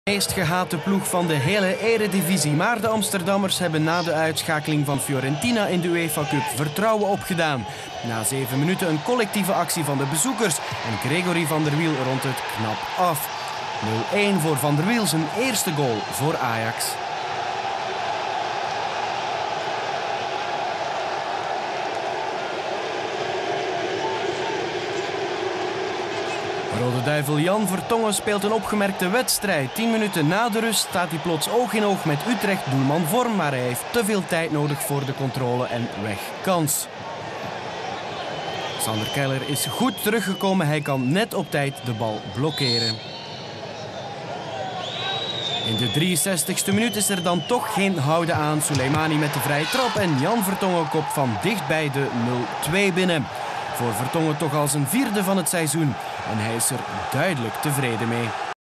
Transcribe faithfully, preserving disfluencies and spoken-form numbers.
De meest gehate ploeg van de hele eredivisie, maar de Amsterdammers hebben na de uitschakeling van Fiorentina in de UEFA Cup vertrouwen opgedaan. Na zeven minuten een collectieve actie van de bezoekers en Gregory van der Wiel rondt het knap af. nul-één voor Van der Wiel, zijn eerste goal voor Ajax. Rode Duivel Jan Vertongen speelt een opgemerkte wedstrijd. Tien minuten na de rust staat hij plots oog in oog met Utrecht-doelman Vorm, maar hij heeft te veel tijd nodig voor de controle en weg kans. Sander Keller is goed teruggekomen, hij kan net op tijd de bal blokkeren. In de drieënzestigste minuut is er dan toch geen houden aan. Soleimani met de vrije trap en Jan Vertongen kopt van dichtbij de nul-twee binnen. Voor Vertongen toch al zijn vierde van het seizoen en hij is er duidelijk tevreden mee.